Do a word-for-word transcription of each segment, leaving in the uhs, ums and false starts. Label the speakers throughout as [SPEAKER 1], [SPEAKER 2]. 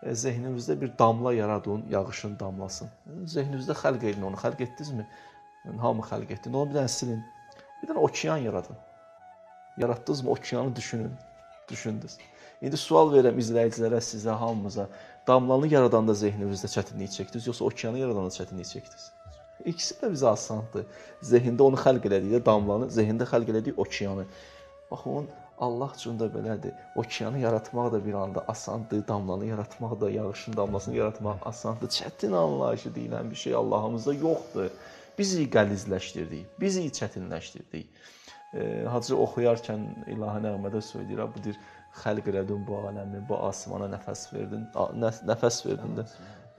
[SPEAKER 1] zehninizdə bir damla yaradın, yağışın damlasın. Zehninizdə xəlq edin onu, xəlq etdinizmi? Hamı xəlq etdi. Onu bir dənə silin. Bir dənə okean yaradın. Yaratdınızmı? Okeanı düşünün. Düşündünüz. İndi sual verirəm izləyicilərə, sizə, hamımıza. Damlanı yaradanda zehninizdə çətinlik çəkdiniz, yoxsa okeanı yaradanda çətinlik çəkdiniz? İkisi də bizə asandır. Zehində onu xəlq elədikdə damlanı, zehində xəlq elədik okeanı. Baxın, Allah üçün də belədir. Okeanı yaratmaq da bir anda asandır, damlanı yaratmaq da, yağışın damlasını yaratmaq asandır. Çətin anlayışı deyilən bir şey Allahımızda yoxdur. Bizi qəlizləşdirdik, bizi çətinləşdirdik. E, Hacı oxuyarkən İlahi nəğmədə söyləyir, bu deyir, xəlq elədin bu aləmi, bu asmana nəfəs verdin, nə, nəfəs verdin də.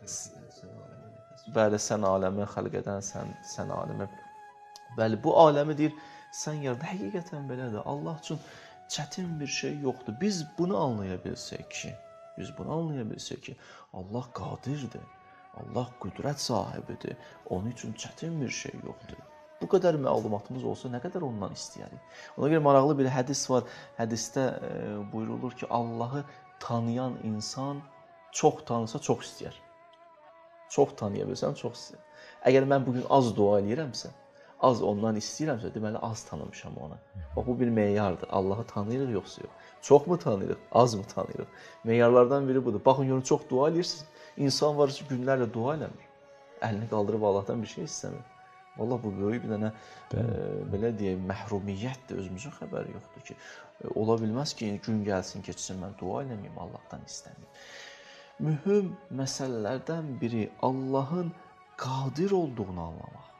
[SPEAKER 1] Bəli, sən aləmi xəlq edənsən, sən aləmi. Bəli, bu aləmi deyir, sən yaradın. Həqiqətən belədir. Allah üçün çətin bir şey yoxdur. Biz bunu anlaya bilsək ki, biz bunu anlaya bilsək ki, Allah qadirdir, Allah qüdrət sahibidir. Onun üçün çətin bir şey yoxdur. Bu qədər məlumatımız olsa, nə qədər ondan istəyərik? Ona görə maraqlı bir hədis var. Hədisdə e, buyurulur ki, Allahı tanıyan insan çox tanısa çox istəyər. Çox tanıya bilsən, çox istəyər. Əgər mən bugün az dua edirəmsə, az ondan istəyirəmsə, deməli az tanımışam ona. Bax, bu bir meyardır. Allahı tanıyırıq yoxsa yox? Çox mu tanıyırıq, az mı tanıyırıq? Meyarlardan biri budur. Baxın, görün, çox dua edirsiniz. İnsan var ki, günlərlə dua eləmir. Əlini qaldırıb Allahdan bir şey istəmir. Vallahi bu böyük bir dənə e, belə deyək, məhrumiyyətdir. Özümüzün xəbəri yoxdur ki. E, ola bilməz ki, gün gəlsin, keçsin, mən dua eləməyim, Allahdan istəməyim. Mühüm məsələlərdən biri Allahın qadir olduğunu anlamaq.